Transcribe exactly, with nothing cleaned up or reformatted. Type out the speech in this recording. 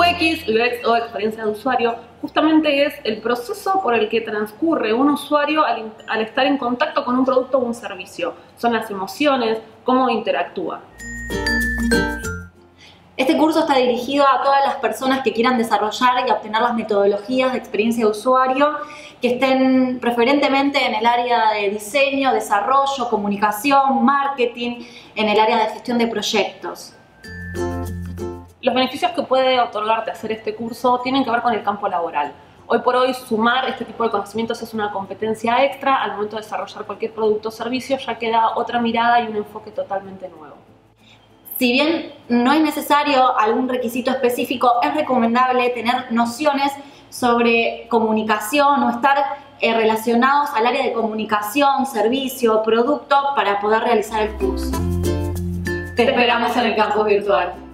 X, U X o experiencia de usuario, justamente es el proceso por el que transcurre un usuario al, al estar en contacto con un producto o un servicio. Son las emociones, cómo interactúa. Este curso está dirigido a todas las personas que quieran desarrollar y obtener las metodologías de experiencia de usuario, que estén preferentemente en el área de diseño, desarrollo, comunicación, marketing, en el área de gestión de proyectos. Los beneficios que puede otorgarte hacer este curso tienen que ver con el campo laboral. Hoy por hoy sumar este tipo de conocimientos es una competencia extra al momento de desarrollar cualquier producto o servicio, ya que da otra mirada y un enfoque totalmente nuevo. Si bien no es necesario algún requisito específico, es recomendable tener nociones sobre comunicación o estar eh, relacionados al área de comunicación, servicio, producto para poder realizar el curso. Te esperamos en el campus virtual.